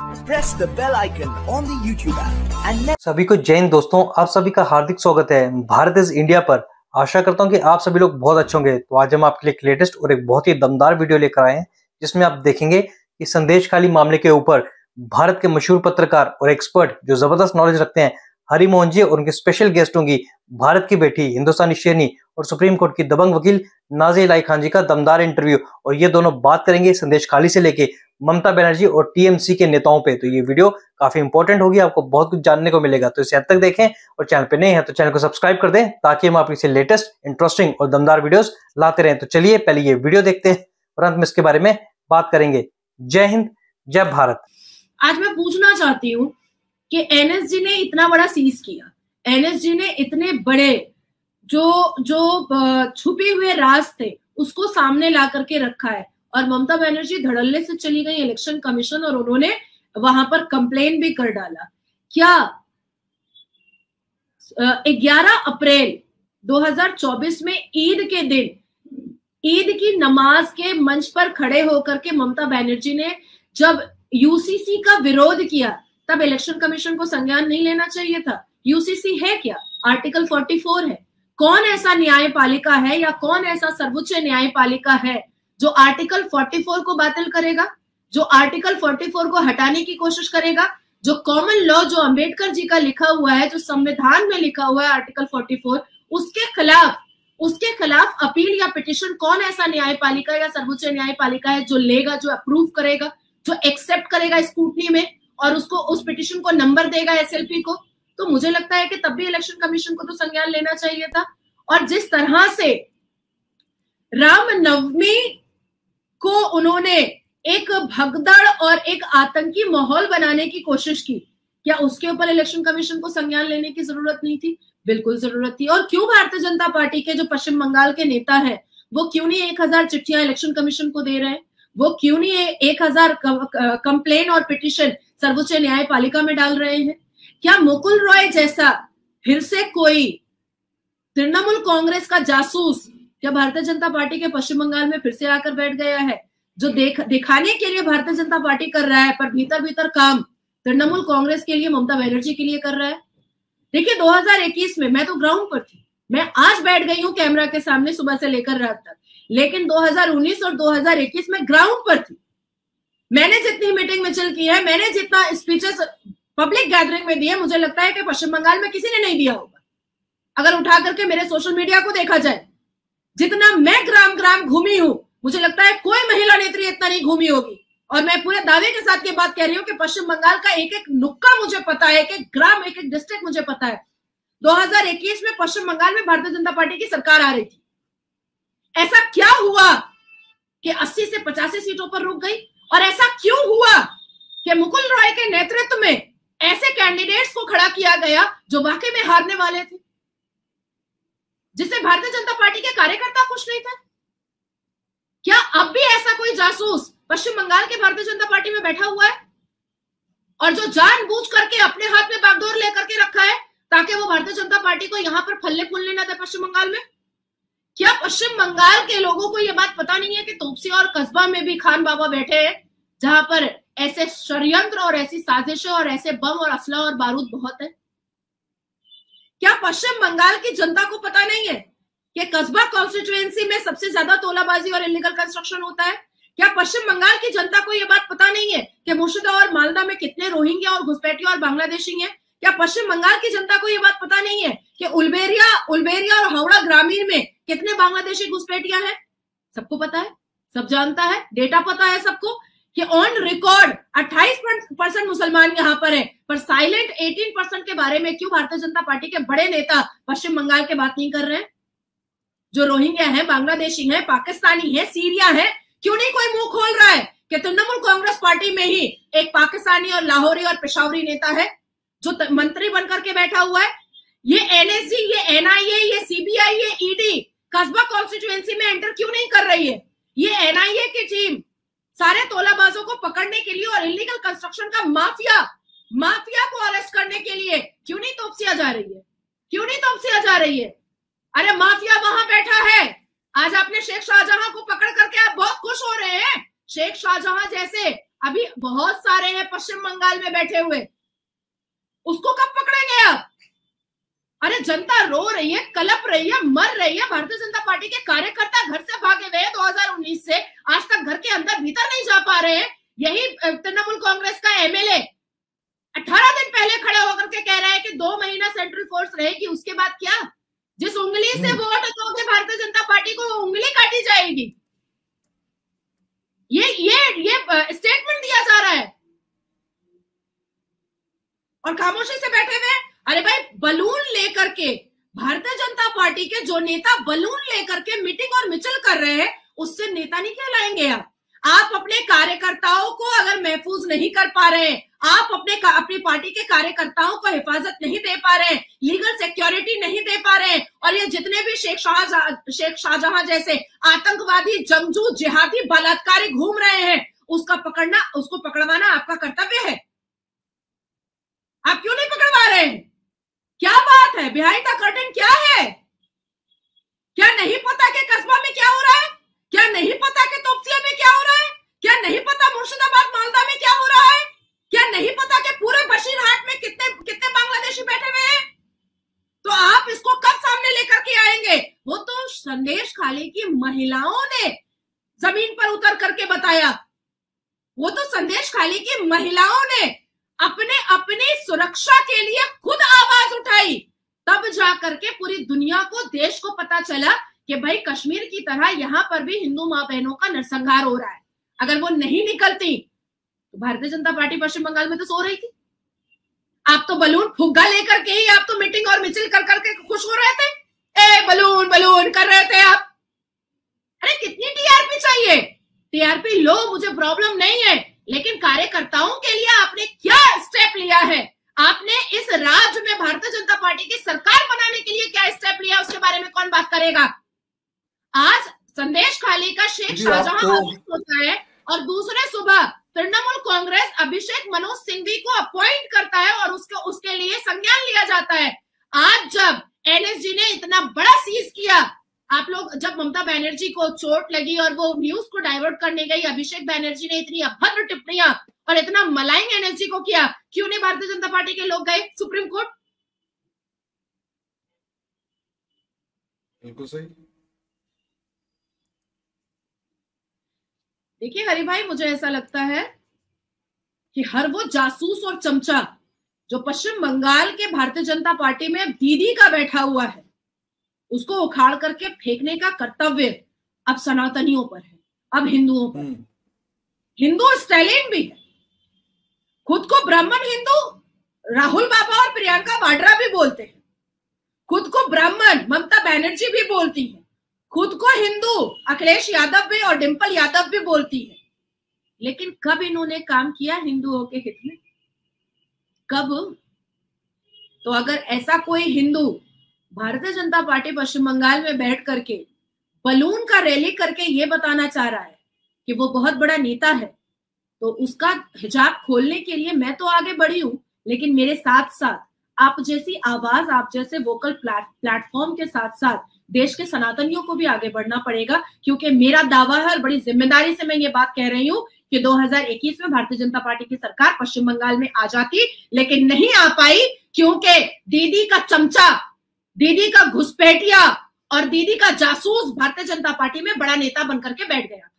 press the bell icon on the YouTube app and सभी को जय हिंद दोस्तों, आप सभी का हार्दिक स्वागत है भारत इज इंडिया पर। आशा करता हूं कि आप सभी लोग बहुत अच्छे होंगे। तो आज हम आपके लिए एक लेटेस्ट और एक बहुत ही दमदार वीडियो लेकर आए हैं, जिसमें आप देखेंगे कि संदेश खाली मामले के ऊपर भारत के मशहूर पत्रकार और एक्सपर्ट जो जबरदस्त नॉलेज रखते हैं, हरि मोहन जी, और उनके स्पेशल गेस्ट होंगी भारत की बेटी, हिंदुस्तानी शेरनी और सुप्रीम कोर्ट की दबंग वकील नाज़िया इलाही खान जी का दमदार इंटरव्यू। और ये दोनों बात करेंगे संदेश खाली से लेके ममता बनर्जी और टीएमसी के नेताओं पे। तो ये वीडियो काफी इंपॉर्टेंट होगी, आपको बहुत कुछ जानने को मिलेगा। तो इसे हद तक देखें और चैनल पे नए हैं तो चैनल को सब्सक्राइब कर दें, ताकि हम आपके लिए लेटेस्ट, इंटरेस्टिंग और दमदार वीडियोस लाते रहें। तो चलिए पहले ये वीडियो देखते हैं और अंत में इसके बारे में बात करेंगे। जय हिंद, जय भारत। आज मैं पूछना चाहती हूँ कि एनएसजी ने इतना बड़ा सीज किया, एनएसजी ने इतने बड़े जो छुपे हुए राज थे उसको सामने ला करके रखा है, और ममता बनर्जी धड़ल्ले से चली गई इलेक्शन कमीशन और उन्होंने वहां पर कंप्लेन भी कर डाला। क्या 11 अप्रैल 2024 में ईद के दिन, ईद की नमाज के मंच पर खड़े होकर के ममता बनर्जी ने जब यूसीसी का विरोध किया, तब इलेक्शन कमीशन को संज्ञान नहीं लेना चाहिए था? यूसीसी है क्या? आर्टिकल 44 है। कौन ऐसा न्यायपालिका है या कौन ऐसा सर्वोच्च न्यायपालिका है जो आर्टिकल 44 को बातिल करेगा, जो आर्टिकल 44 को हटाने की कोशिश करेगा? जो कॉमन लॉ जो अंबेडकर जी का लिखा हुआ है, जो संविधान में लिखा हुआ है आर्टिकल 44, उसके खिलाफ अपील या पिटिशन कौन ऐसा न्यायपालिका या सर्वोच्च न्यायपालिका है जो लेगा, जो अप्रूव करेगा, जो एक्सेप्ट करेगा स्क्रूटनी में और उसको उस पिटिशन को नंबर देगा एसएलपी को? तो मुझे लगता है कि तब भी इलेक्शन कमीशन को तो संज्ञान लेना चाहिए था। और जिस तरह से रामनवमी को उन्होंने एक भगदड़ और एक आतंकी माहौल बनाने की कोशिश की, क्या उसके ऊपर इलेक्शन कमीशन को संज्ञान लेने की जरूरत नहीं थी? बिल्कुल जरूरत थी। और क्यों भारतीय जनता पार्टी के जो पश्चिम बंगाल के नेता हैं वो क्यों नहीं 1000 चिट्ठियां इलेक्शन कमीशन को दे रहे हैं? वो क्यों नहीं 1000 कंप्लेन और पिटिशन सर्वोच्च न्यायपालिका में डाल रहे हैं? क्या मुकुल रॉय जैसा फिर से कोई तृणमूल कांग्रेस का जासूस क्या भारतीय जनता पार्टी के पश्चिम बंगाल में फिर से आकर बैठ गया है, जो दिखाने के लिए भारतीय जनता पार्टी कर रहा है, पर भीतर भीतर काम तृणमूल कांग्रेस के लिए, ममता बनर्जी के लिए कर रहा है? देखिए 2021 में मैं तो ग्राउंड पर थी, मैं आज बैठ गई हूँ कैमरा के सामने सुबह से लेकर रात तक, लेकिन 2019 और 2021 में ग्राउंड पर थी। मैंने जितनी मीटिंग मिचिल की है, मैंने जितना स्पीचेस पब्लिक गैदरिंग में दिए, मुझे लगता है कि पश्चिम बंगाल में किसी ने नहीं दिया होगा। अगर उठा करके मेरे सोशल मीडिया को देखा जाए, जितना मैं ग्राम ग्राम घूमी हूं, मुझे लगता है कोई महिला नेत्री इतना नहीं घूमी होगी। और मैं पूरे दावे के साथ ये बात कह रही हूँ कि पश्चिम बंगाल का एक एक नुक्का मुझे पता है, एक एक ग्राम, एक एक डिस्ट्रिक्ट मुझे पता है। 2021 में पश्चिम बंगाल में भारतीय जनता पार्टी की सरकार आ रही थी। ऐसा क्या हुआ कि 80 से 85 सीटों पर रुक गई? और ऐसा क्यों हुआ कि मुकुल रॉय के नेतृत्व में ऐसे कैंडिडेट्स को खड़ा किया गया जो वाकई में हारने वाले थे, जिससे भारतीय जनता पार्टी के कार्यकर्ता खुश नहीं थे? क्या अब भी ऐसा कोई जासूस पश्चिम बंगाल के भारतीय जनता पार्टी में बैठा हुआ है और जो जानबूझ करके अपने हाथ में बागडोर लेकर के रखा है ताकि वो भारतीय जनता पार्टी को यहां पर फल्ले फूलने ना दे पश्चिम बंगाल में? क्या पश्चिम बंगाल के लोगों को यह बात पता नहीं है कि तोपसी और कस्बा में भी खान बाबा बैठे हैं, जहां पर ऐसे षड्यंत्र और ऐसी साजिशें और ऐसे बम और असला और बारूद बहुत है? क्या पश्चिम बंगाल की जनता को पता नहीं है कि कस्बा कॉन्स्टिट्यूएंसी में सबसे ज्यादा तोलाबाजी और इलीगल कंस्ट्रक्शन होता है? क्या पश्चिम बंगाल की जनता को यह बात पता नहीं है कि मुर्शिदा और मालदा में कितने रोहिंग्या और घुसपैठिया और बांग्लादेशी हैं? क्या पश्चिम बंगाल की जनता को यह बात पता नहीं है कि उलबेरिया और हावड़ा ग्रामीण में कितने बांग्लादेशी घुसपैठिया हैं? सबको पता है, सब जानता है, डेटा पता है सबको कि ऑन रिकॉर्ड 28% मुसलमान यहाँ पर है, पर साइलेंट 18% के बारे में क्यों भारतीय जनता पार्टी के बड़े नेता पश्चिम बंगाल के बात नहीं कर रहे हैं? जो रोहिंग्या है, बांग्लादेशी है, पाकिस्तानी है, सीरिया है, क्यों नहीं कोई मुंह खोल रहा है कि तृणमूल कांग्रेस पार्टी में ही एक पाकिस्तानी और लाहौरी और पेशावरी नेता है जो मंत्री बनकर के बैठा हुआ है? ये एनएसजी, ये एनआईए, ये सीबीआई, ये ईडी कस्बा कॉन्स्टिट्यूएंसी में एंटर क्यों नहीं कर रही है? ये एनआईए की टीम सारे तोलाबाजों को पकड़ने के लिए और इलीगल कंस्ट्रक्शन का माफिया को अरेस्ट करने के लिए क्यों नहीं तोपसिया जा रही है? क्यों नहीं तोपसिया जा रही है? अरे माफिया वहां बैठा है। आज आपने शेख शाहजहां को पकड़ करके आप बहुत खुश हो रहे हैं। शेख शाहजहां जैसे अभी बहुत सारे हैं पश्चिम बंगाल में बैठे हुए, उसको कब पकड़ेंगे आप? अरे जनता रो रही है, कलप रही है, मर रही है। भारतीय जनता पार्टी के कार्यकर्ता घर से भागे हुए 2019 से आज तक घर के अंदर भीतर नहीं जा पा रहे हैं। यही तृणमूल कांग्रेस का एमएलए 18 दिन पहले खड़े होकर के कह रहा है कि 2 महीना सेंट्रल फोर्स रहेगी, उसके बाद क्या? जिस उंगली से वोट दोगे भारतीय जनता पार्टी को, वो उंगली काटी जाएगी। ये स्टेटमेंट दिया जा रहा है और खामोशी से बैठे हुए। अरे भाई, बलून लेकर के भारतीय जनता पार्टी के जो नेता बलून लेकर के मीटिंग और मिचल कर रहे हैं, उससे नेता नहीं कहलाएंगे आप अपने कार्यकर्ताओं को अगर महफूज नहीं कर पा रहे हैं, आप अपनी पार्टी के कार्यकर्ताओं को हिफाजत नहीं दे पा रहे हैं, लीगल सिक्योरिटी नहीं दे पा रहे हैं, और ये जितने भी शेख शाहजहां जैसे आतंकवादी, जंगजू, जिहादी, बलात्कारी घूम रहे हैं, उसको पकड़वाना आपका कर्तव्य है। आप क्यों नहीं पकड़वा रहे हैं? क्या बात है? बिहाइंड द कर्टेन क्या है? क्या नहीं पता कि कस्बा में क्या हो रहा है? क्या नहीं पता कि तोपसिया में क्या हो रहा है? क्या नहीं पता मुर्शिदाबाद, मालदा में क्या हो रहा है? क्या नहीं पता कि पूरे बशीरहाट में कितने बांग्लादेशी बैठे हुए हैं? तो आप इसको कब सामने लेकर के आएंगे? वो तो संदेश खाली की महिलाओं ने जमीन पर उतर करके बताया। वो तो संदेश खाली की महिलाओं ने अपनी सुरक्षा के लिए खुद आवाज उठाई, तब जाकर के पूरी दुनिया को, देश को पता चला कि भाई कश्मीर की तरह यहां पर भी हिंदू मां बहनों का नरसंहार हो रहा है। अगर वो नहीं निकलती तो भारतीय जनता पार्टी पश्चिम बंगाल में तो सो रही थी। आप तो बलून फुग्गा लेकर के ही आप तो मीटिंग और मिचिल कर करके खुश हो रहे थे। बलून बलून कर रहे थे आप। अरे कितनी टीआरपी चाहिए? टीआरपी लो, मुझे प्रॉब्लम नहीं है, लेकिन कार्यकर्ताओं के लिए आपने क्या स्टेप लिया है? आपने इस राज्य में भारतीय जनता पार्टी की सरकार बनाने के लिए क्या स्टेप लिया, उसके बारे में कौन बात करेगा? आज संदेश खाली का शेख शाहजहां होता है और दूसरे सुबह तृणमूल कांग्रेस अभिषेक मनोज सिंघवी को अपॉइंट करता है और उसके लिए संज्ञान लिया जाता है। आज जब एनएसजी ने इतना बड़ा सीज किया, आप लोग, जब ममता बनर्जी को चोट लगी और वो न्यूज को डाइवर्ट करने गई, अभिषेक बनर्जी ने इतनी अभद्र टिप्पणियां और इतना मलाइंग एनएसजी को किया, क्यों नहीं भारतीय जनता पार्टी के लोग गए सुप्रीम कोर्ट? बिल्कुल सही। देखिए हरि भाई, मुझे ऐसा लगता है कि हर वो जासूस और चमचा जो पश्चिम बंगाल के भारतीय जनता पार्टी में दीदी का बैठा हुआ है, उसको उखाड़ करके फेंकने का कर्तव्य अब सनातनियों पर है, अब हिंदुओं पर। हिंदू स्टालिन भी है, खुद को ब्राह्मण हिंदू राहुल बाबा और प्रियंका वाड्रा भी बोलते हैं, खुद को ब्राह्मण ममता बनर्जी भी बोलती है, खुद को हिंदू अखिलेश यादव भी और डिंपल यादव भी बोलती है। लेकिन कब इन्होंने काम किया हिंदुओं के हित में? कब? तो अगर ऐसा कोई हिंदू भारतीय जनता पार्टी पश्चिम बंगाल में बैठ करके बलून का रैली करके ये बताना चाह रहा है कि वो बहुत बड़ा नेता है, तो उसका हिजाब खोलने के लिए मैं तो आगे बढ़ी हूं, लेकिन मेरे साथ साथ आप जैसी आवाज, आप जैसे वोकल प्लेटफॉर्म के साथ साथ देश के सनातनियों को भी आगे बढ़ना पड़ेगा। क्योंकि मेरा दावा है और बड़ी जिम्मेदारी से मैं ये बात कह रही हूं कि 2021 में भारतीय जनता पार्टी की सरकार पश्चिम बंगाल में आ जाती, लेकिन नहीं आ पाई, क्योंकि दीदी का चमचा, दीदी का घुसपैठिया और दीदी का जासूस भारतीय जनता पार्टी में बड़ा नेता बनकर के बैठ गया था।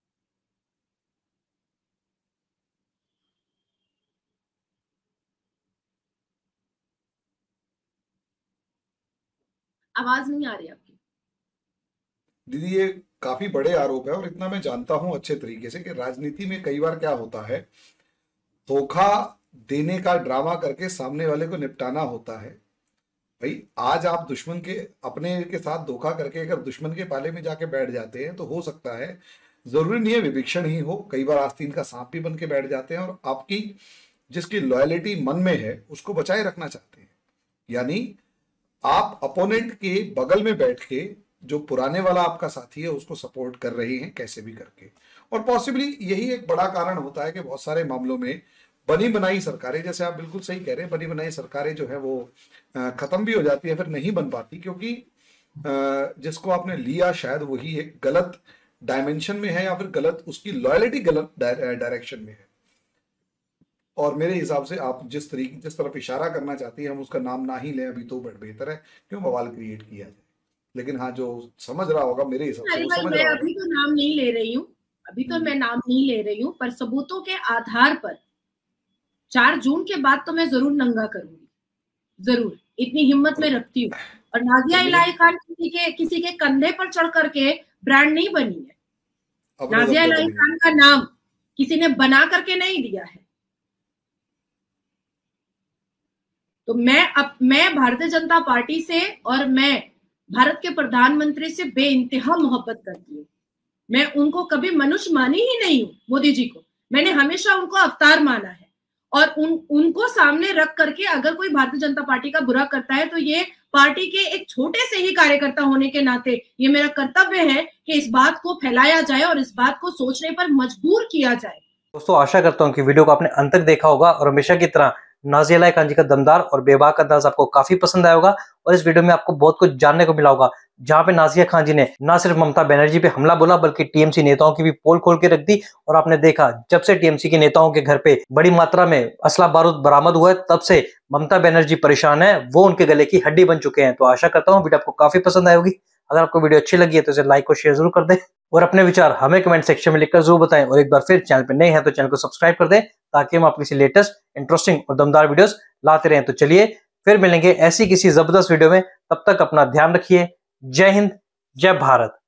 आवाज नहीं आ रही आपकी दीदी। ये काफी बड़े आरोप है और इतना मैं जानता हूं अच्छे तरीके से कि राजनीति में कई बार क्या होता है, धोखा देने का ड्रामा करके सामने वाले को निपटाना होता है। भाई आज आप दुश्मन के, अपने के साथ धोखा करके अगर दुश्मन के पाले में जाके बैठ जाते हैं तो हो सकता है, जरूरी नहीं है विभीषण ही हो, कई बार आस्तीन का सांप भी बन के बैठ जाते हैं और आपकी जिसकी लॉयलिटी मन में है उसको बचाए रखना चाहते हैं। यानी आप अपोनेंट के बगल में बैठ के जो पुराने वाला आपका साथी है उसको सपोर्ट कर रहे हैं कैसे भी करके। और पॉसिबली यही एक बड़ा कारण होता है कि बहुत सारे मामलों में बनी बनाई सरकारें, जैसे आप बिल्कुल सही कह रहे हैं, बनी बनाई सरकारें जो है वो खत्म भी हो जाती है, फिर नहीं बन पाती, क्योंकि जिसको आपने लिया शायद वही एक गलत डायमेंशन में है या फिर गलत, उसकी लॉयलिटी गलत डायरेक्शन में है। और मेरे हिसाब से आप जिस तरफ इशारा करना चाहती हैं हम उसका नाम ना ही लें अभी तो बेहतर है, क्यों बवाल क्रिएट किया जाए। लेकिन हाँ, जो समझ रहा होगा मेरे हिसाब से वो समझ मैं रहा होगा। अभी तो नाम नहीं ले रही हूँ, मैं नाम नहीं ले रही हूँ, पर सबूतों के आधार पर 4 जून के बाद तो मैं जरूर नंगा करूंगी, जरूर, इतनी हिम्मत में रखती हूँ। और नाजिया इलाही खान किसी के कंधे पर चढ़ करके ब्रांड नहीं बनी है। नाजिया इलाही खान का नाम किसी ने बना करके नहीं दिया है। तो मैं भारतीय जनता पार्टी से और मैं भारत के प्रधानमंत्री से बेइंतहा मोहब्बत करती हूँ। मैं उनको कभी मनुष्य मानी ही नहीं हूँ, मोदी जी को मैंने हमेशा उनको अवतार माना है। और उनको सामने रख करके अगर कोई भारतीय जनता पार्टी का बुरा करता है तो ये पार्टी के एक छोटे से ही कार्यकर्ता होने के नाते ये मेरा कर्तव्य है कि इस बात को फैलाया जाए और इस बात को सोचने पर मजबूर किया जाए। दोस्तों, आशा करता हूँ कि वीडियो को आपने अंत तक देखा होगा और हमेशा की तरह नाजिया इलाही खान जी का दमदार और बेबाक अंदाज आपको काफी पसंद आया होगा। और इस वीडियो में आपको बहुत कुछ जानने को मिला होगा, जहां पे नाजिया खान जी ने न सिर्फ ममता बनर्जी पे हमला बोला बल्कि टीएमसी नेताओं की भी पोल खोल के रख दी। और आपने देखा जब से टीएमसी के नेताओं के घर पे बड़ी मात्रा में असला बारूद बरामद हुआ है तब से ममता बनर्जी परेशान है, वो उनके गले की हड्डी बन चुके हैं। तो आशा करता हूँ वीडियो आपको काफी पसंद आई होगी। अगर आपको वीडियो अच्छी लगी है तो इसे लाइक और शेयर जरूर कर दें और अपने विचार हमें कमेंट सेक्शन में लिखकर जरूर बताएं। और एक बार फिर चैनल पर नए हैं तो चैनल को सब्सक्राइब कर दें ताकि हम अपनी लेटेस्ट इंटरेस्टिंग और दमदार वीडियोस लाते रहें। तो चलिए फिर मिलेंगे ऐसी किसी जबरदस्त वीडियो में, तब तक अपना ध्यान रखिए। जय हिंद, जय भारत।